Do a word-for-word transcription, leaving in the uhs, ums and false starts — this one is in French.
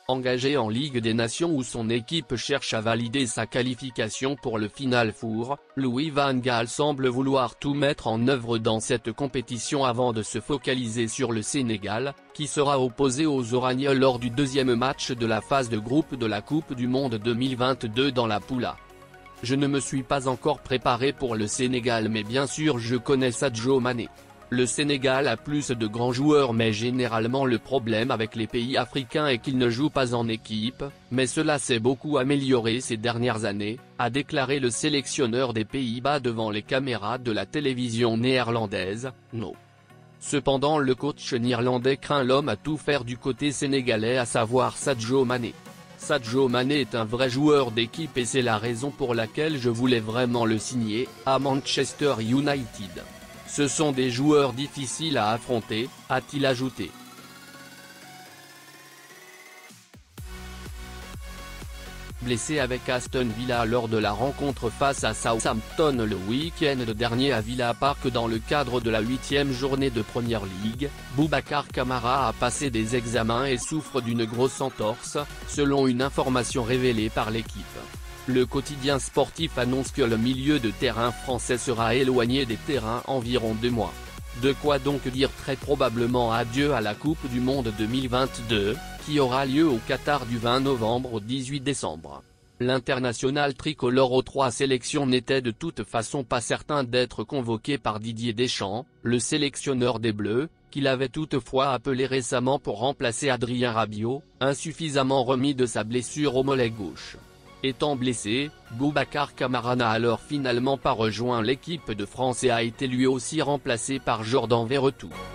Engagé en Ligue des Nations où son équipe cherche à valider sa qualification pour le Final Four, Louis van Gaal semble vouloir tout mettre en œuvre dans cette compétition avant de se focaliser sur le Sénégal, qui sera opposé aux Oragnols lors du deuxième match de la phase de groupe de la Coupe du Monde deux mille vingt-deux dans la poule A. Je ne me suis pas encore préparé pour le Sénégal mais bien sûr je connais Sadio Mané. Le Sénégal a plus de grands joueurs mais généralement le problème avec les pays africains est qu'ils ne jouent pas en équipe, mais cela s'est beaucoup amélioré ces dernières années, a déclaré le sélectionneur des Pays-Bas devant les caméras de la télévision néerlandaise, No. Cependant le coach néerlandais craint l'homme à tout faire du côté sénégalais à savoir Sadio Mané. Sadio Mané est un vrai joueur d'équipe et c'est la raison pour laquelle je voulais vraiment le signer, à Manchester United. Ce sont des joueurs difficiles à affronter, a-t-il ajouté. Blessé avec Aston Villa lors de la rencontre face à Southampton le week-end dernier à Villa Park dans le cadre de la huitième journée de Premier League, Boubacar Kamara a passé des examens et souffre d'une grosse entorse, selon une information révélée par l'équipe. Le quotidien sportif annonce que le milieu de terrain français sera éloigné des terrains environ deux mois. De quoi donc dire très probablement adieu à la Coupe du Monde deux mille vingt-deux, qui aura lieu au Qatar du vingt novembre au dix-huit décembre. L'international tricolore aux trois sélections n'était de toute façon pas certain d'être convoqué par Didier Deschamps, le sélectionneur des Bleus, qu'il avait toutefois appelé récemment pour remplacer Adrien Rabiot, insuffisamment remis de sa blessure au mollet gauche. Étant blessé, Boubacar Kamara n'a alors finalement pas rejoint l'équipe de France et a été lui aussi remplacé par Jordan Verretou.